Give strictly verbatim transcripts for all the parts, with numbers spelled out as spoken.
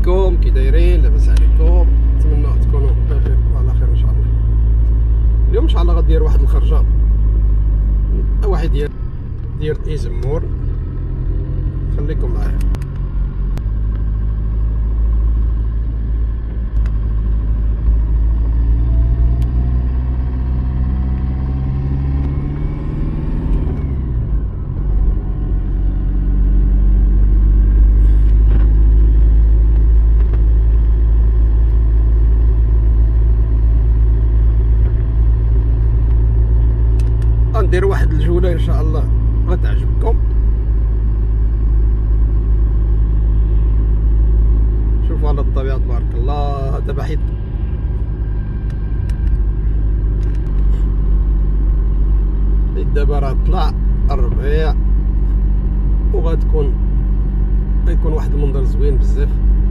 عليكم، كي دايرين؟ لاباس عليكم؟ نتمنى تكونوا بخير وعلى خير ان شاء الله. اليوم ان شاء الله غندير واحد الخرجه واحد ديال ديال ايزمور، خليكم معايا. غندير واحد الجوله ان شاء الله غتعجبكم. شوفوا على الطبيعه تبارك الله. دابا حيت حيت دابا راه طلع الربيع وغتكون غيكون واحد المنظر زوين بزاف.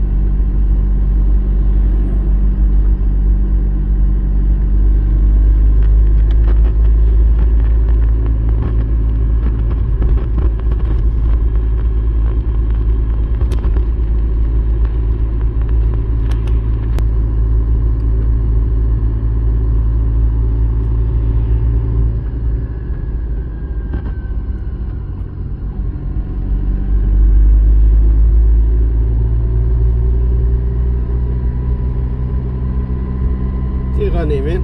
غانمين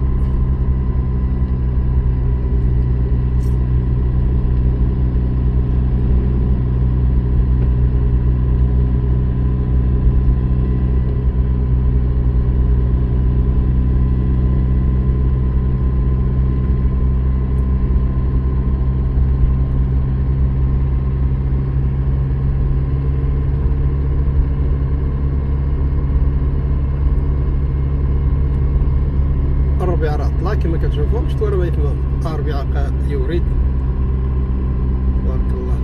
الربيع راه طلع كما كتشوفوا. شفتوا راه كما الربيع يوريد تبارك الله.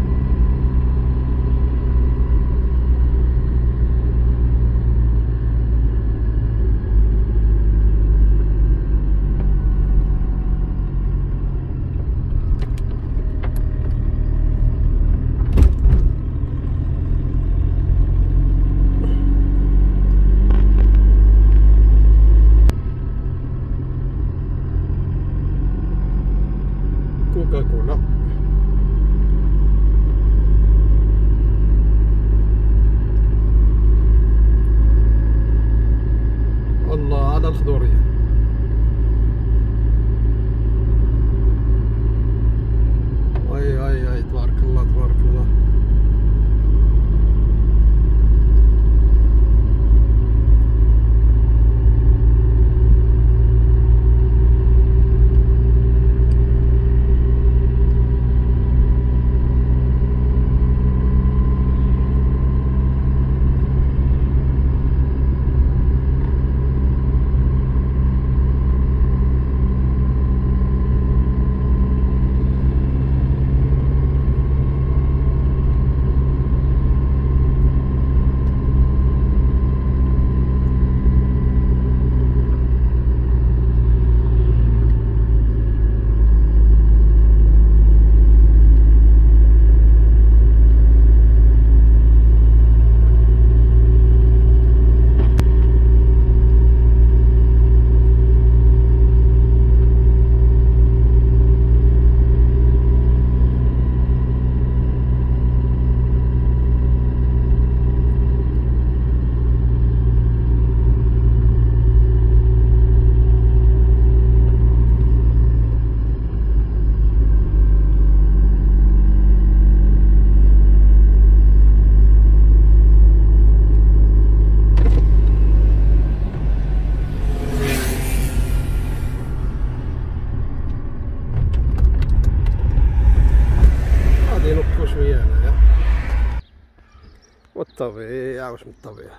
كوكا كولا الله على الخضورية. هاي هاي هاي تبارك الله تبارك الله. شويه هنايا والطبيعة. واش من الطبيعة.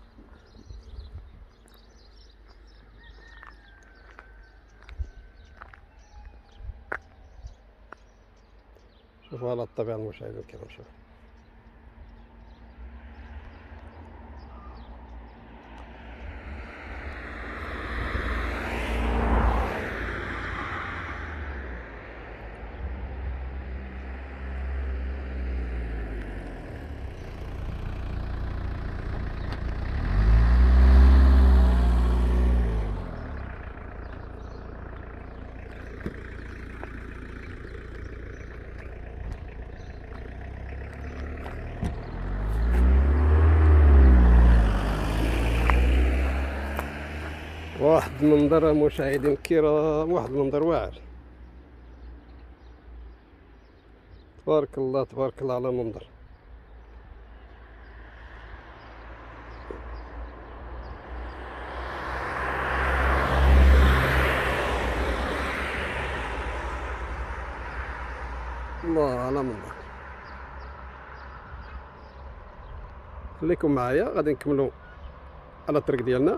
شوفوا على الطبيعة المشاهدين الكرام. شوف واحد المنظر مشاهدينا الكرام، واحد المنظر واعر. تبارك الله تبارك الله على المنظر. الله على منظر. خليكم معايا غادي نكملوا على الطريق ديالنا.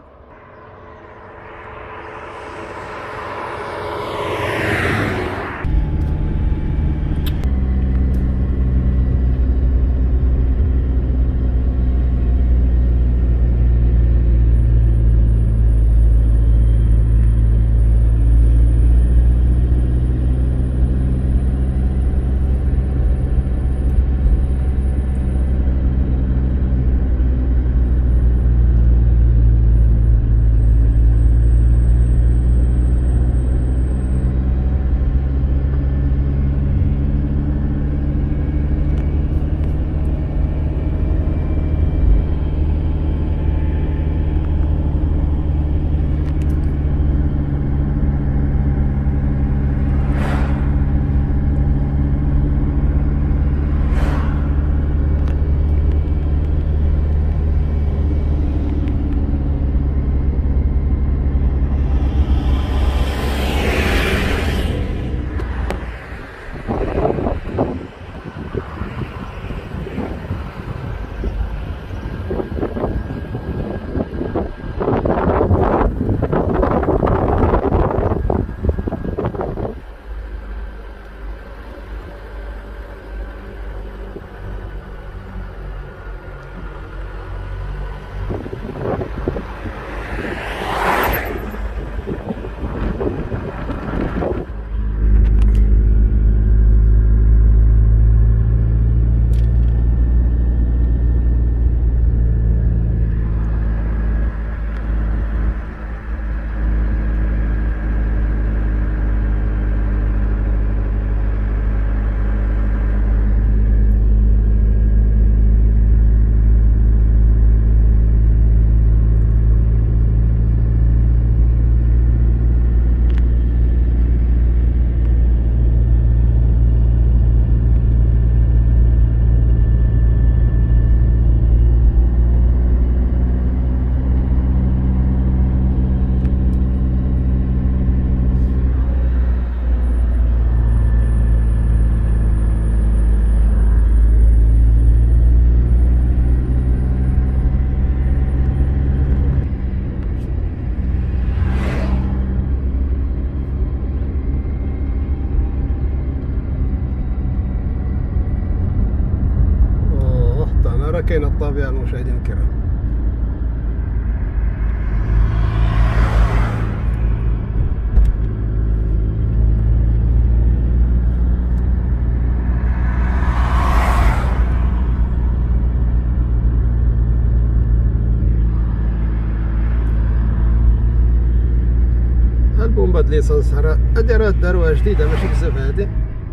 كاينه الطبيعه المشاهدين الكرام. البومبا د ليسانس راه دايره داروها جديده ماشي بزاف هادي.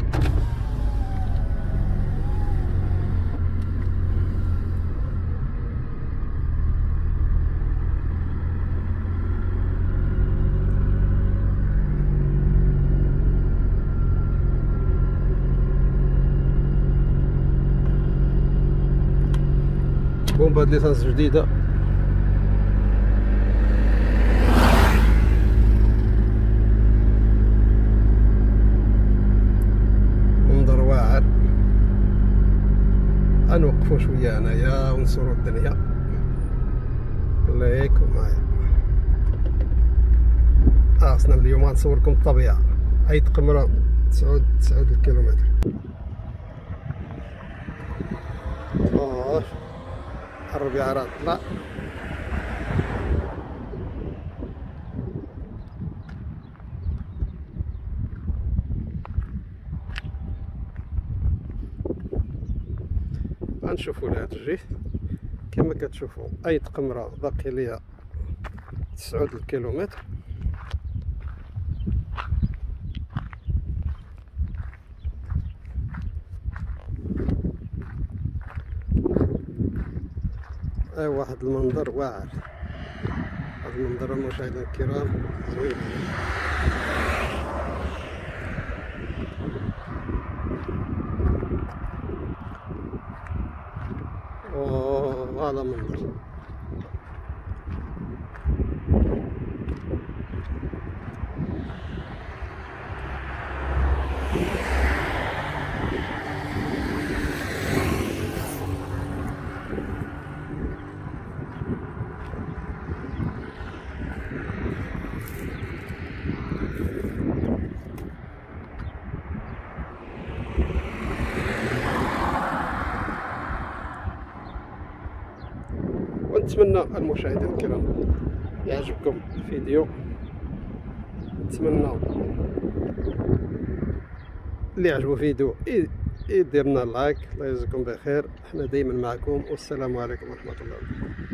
بومبا د ليسانس جديده. منظر واعر. غنوقفو شويه هنايا ونصورو الدنيا. خليكم معايا. خاصنا اليوم غنصوركم الطبيعه. عيد قمره تسعود تسعود الكيلومتر. الربيع راه طلع. غنشوفو لهاد الجهة كما كتشوفو أيد قمرة باقي ليا تسعود الكيلومتر. اي واحد المنظر واعر. هذا المنظر المشاهدينا الكرام زوين. اوه هذا منظر. ونتمنى المشاهدين الكرام يعجبكم الفيديو. نتمنى اللي عجبو الفيديو يدير لنا لايك. الله يجزيكم بخير، احنا دايما معكم، والسلام عليكم ورحمه الله وبركاته.